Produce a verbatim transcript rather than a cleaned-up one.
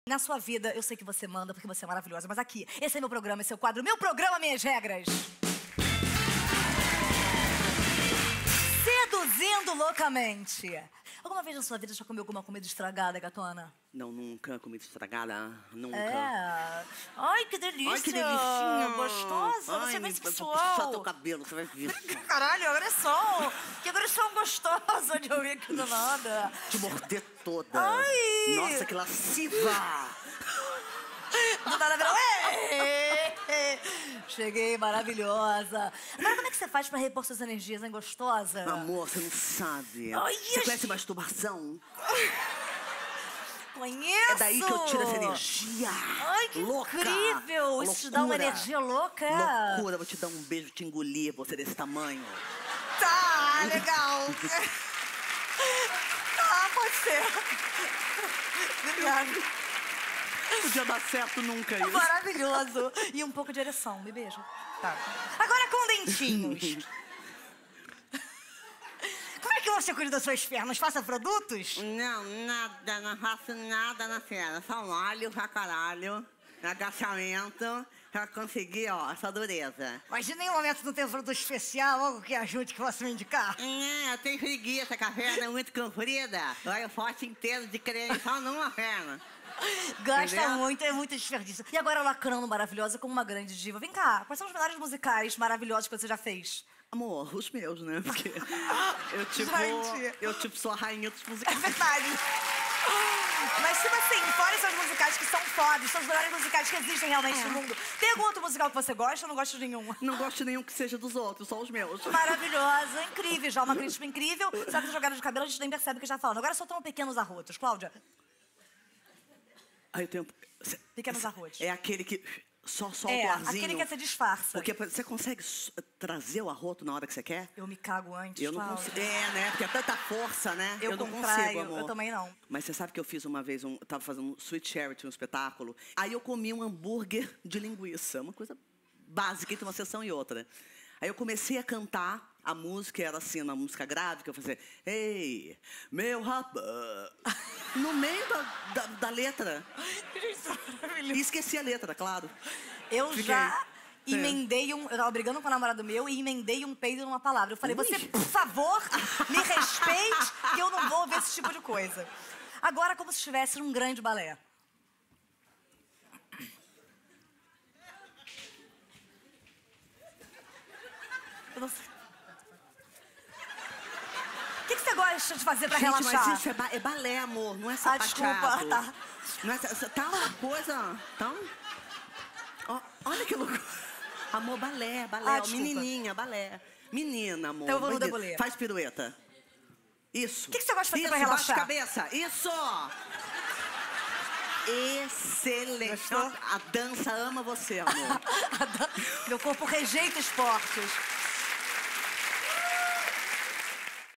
Na sua vida, eu sei que você manda porque você é maravilhosa, mas aqui, esse é meu programa, esse é o quadro. Meu programa, minhas regras. Seduzindo loucamente. Alguma vez na sua vida já comeu alguma comida estragada, gatona? Não, nunca. Comida estragada, nunca. É. Ai, que delícia. Ai, que delicinha. Gostosa, Ai, você é bem me- sexual. Vou puxar teu cabelo, você vai ver. Caralho, agressão. Que agressão gostosa de ouvir aqui do nada. Te morder toda. Ai. Nossa, que lasciva. Do nada virou... "Ê!" Cheguei, maravilhosa. Agora, como é que você faz pra repor suas energias, hein, gostosa? Amor, você não sabe. Ai, você as- conhece masturbação? Conheço. É daí que eu tiro essa energia. Ai, que louca. incrível. Isso te dá uma Loucura. energia louca. Loucura, vou te dar um beijo, te engolir, você desse tamanho. Tá, legal. Tá, pode ser. Obrigada. Não podia dar certo nunca isso. Maravilhoso. E um pouco de ereção. Me beija. Tá. Agora com dentinhos. Como é que você cuida das suas pernas? Faça produtos? Não, nada, não faço nada na perna. Só molho pra caralho, agachamento, pra conseguir, ó, essa dureza. Mas em nenhum momento não tem um produto especial, algo que ajude, que possa me indicar? É, eu tenho preguiça, que a perna é muito comprida. Olha o forte inteiro de creme só numa perna. Gasta Entendeu? muito, é muito desperdício. E agora lacrando maravilhosa como uma grande diva. Vem cá, quais são os melhores musicais maravilhosos que você já fez? Amor, os meus, né? Porque eu, tipo, Gente. eu, tipo, sou a rainha dos É musicais. verdade. Mas, tipo assim, fora esses musicais que são fodas, são os melhores musicais que existem realmente É. no mundo. Tem algum outro musical que você gosta ou não gosta de nenhum? Não gosto de nenhum que seja dos outros, só os meus. Maravilhosa, incrível, já uma crítica incrível. Só que essa jogada de cabelo a gente nem percebe o que já falando. Agora soltando pequenos arrotos. Cláudia, Aí eu tenho... Cê- pequenos cê- arrotos. É aquele que só solta É, o arzinho. aquele que você disfarça. Porque você consegue s- trazer o arroto na hora que você quer? Eu me cago antes, Eu não Cláudia. consigo. É, né? Porque é tanta força, né? Eu, não contraio, consigo, amor. eu também não. Mas você sabe que eu fiz uma vez, um, eu tava fazendo um Sweet Charity, um espetáculo. Aí eu comi um hambúrguer de linguiça. Uma coisa básica entre uma sessão e outra. Aí eu comecei a cantar. A música era assim, na música grave, que eu fazia... Ei, meu rapaz... No meio da, da, da letra. E esqueci a letra, claro. Eu Fiquei. já É. emendei um... Eu tava brigando com o namorado meu e emendei um peido numa palavra. Eu falei, Ui. você, por favor, me respeite, que eu não vou ouvir esse tipo de coisa. Agora, como se estivesse num grande balé. Eu não sei. O que, que você gosta de fazer pra Gente, relaxar? mas isso é, ba é balé, amor, não é Ah, sapateado. desculpa, tá. Não é, sa- tá uma coisa... Tá um... Ó, olha que louco. Amor, balé, balé. Ah, ó, desculpa. menininha, balé. Menina, amor. Então eu vou no Menina. debulê. Faz pirueta. Isso. O que que você gosta de fazer Isso, pra relaxar? baixa a cabeça. Isso. Excelente. Gostou? A dança ama você, amor. Meu corpo rejeita esportes.